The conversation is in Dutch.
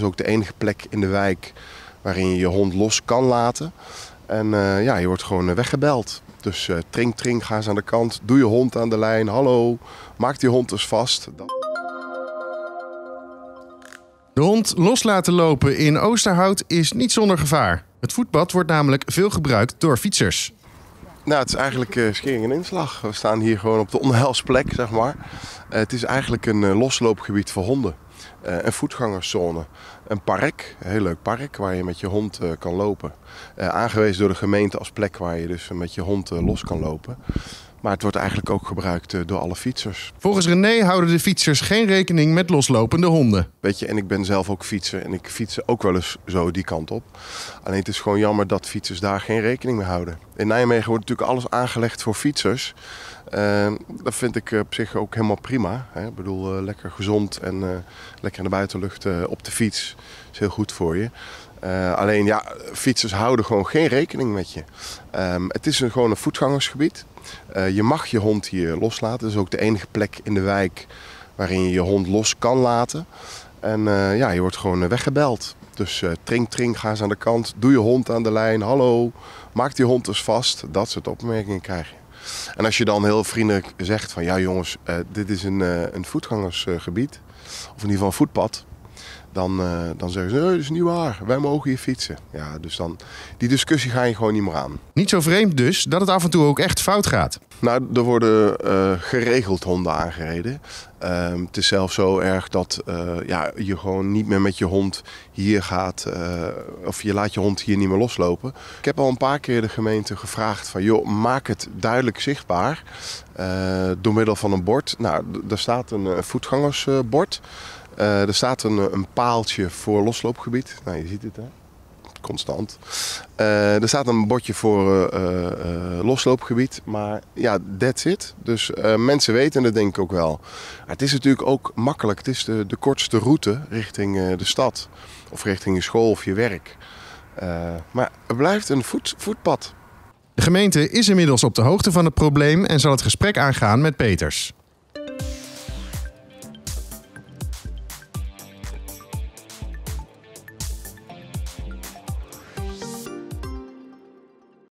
ook de enige plek in de wijk waarin je je hond los kan laten. En je wordt gewoon weggebeld. Dus tring, tring, ga eens aan de kant. Doe je hond aan de lijn. Hallo, maak die hond dus vast. De hond los laten lopen in Oosterhout is niet zonder gevaar. Het voetpad wordt namelijk veel gebruikt door fietsers. Nou, het is eigenlijk schering en inslag. We staan hier gewoon op de onheilsplek, zeg maar. Het is eigenlijk een losloopgebied voor honden. Een voetgangerszone. Een park, een heel leuk park waar je met je hond kan lopen. Aangewezen door de gemeente als plek waar je dus met je hond los kan lopen. Maar het wordt eigenlijk ook gebruikt door alle fietsers. Volgens René houden de fietsers geen rekening met loslopende honden. Weet je, en ik ben zelf ook fietser en ik fiets ook wel eens zo die kant op. Alleen het is gewoon jammer dat fietsers daar geen rekening mee houden. In Nijmegen wordt natuurlijk alles aangelegd voor fietsers. Dat vind ik op zich ook helemaal prima. Hè? Ik bedoel, lekker gezond en lekker in de buitenlucht op de fiets is heel goed voor je. Alleen ja, fietsers houden gewoon geen rekening met je. Het is gewoon een voetgangersgebied. Je mag je hond hier loslaten. Dat is ook de enige plek in de wijk waarin je je hond los kan laten. En je wordt gewoon weggebeld. Dus tring, tring, ga eens aan de kant. Doe je hond aan de lijn. Hallo, maak die hond dus vast. Dat soort opmerkingen krijg je. En als je dan heel vriendelijk zegt van ja jongens, dit is een voetgangersgebied. Of in ieder geval een voetpad. Dan zeggen ze, nee, dat is niet waar. Wij mogen hier fietsen. Ja, dus dan, die discussie ga je gewoon niet meer aan. Niet zo vreemd dus dat het af en toe ook echt fout gaat. Nou, er worden geregeld honden aangereden. Het is zelfs zo erg dat je gewoon niet meer met je hond hier gaat. Of je laat je hond hier niet meer loslopen. Ik heb al een paar keer de gemeente gevraagd van joh, maak het duidelijk zichtbaar. Door middel van een bord. Nou, er staat een voetgangersbord. Er staat een paaltje voor losloopgebied. Nou, je ziet het hè. Constant. Er staat een bordje voor losloopgebied. Maar ja, that's it. Dus mensen weten het denk ik ook wel. Maar het is natuurlijk ook makkelijk. Het is de kortste route richting de stad. Of richting je school of je werk. Maar het blijft een voetpad. De gemeente is inmiddels op de hoogte van het probleem en zal het gesprek aangaan met Peters.